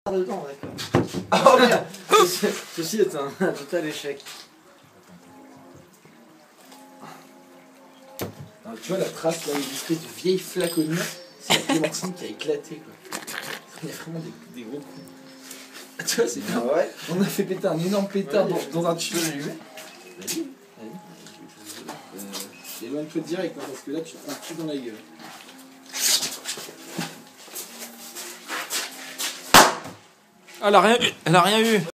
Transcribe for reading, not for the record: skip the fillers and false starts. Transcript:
dedans, d'accord. Oh merde. Ceci est un total échec. Alors, tu vois la trace là, une espèce de vieille flaconnure, c'est la clémentine qui a éclaté quoi. Il y a vraiment des gros coups. Tu vois, c'est bien. Ouais. On a fait péter un énorme pétard dans un tuyau allumé. Vas-y, éloigne-toi direct hein, parce que là tu te prends tout dans la gueule. Elle a rien eu.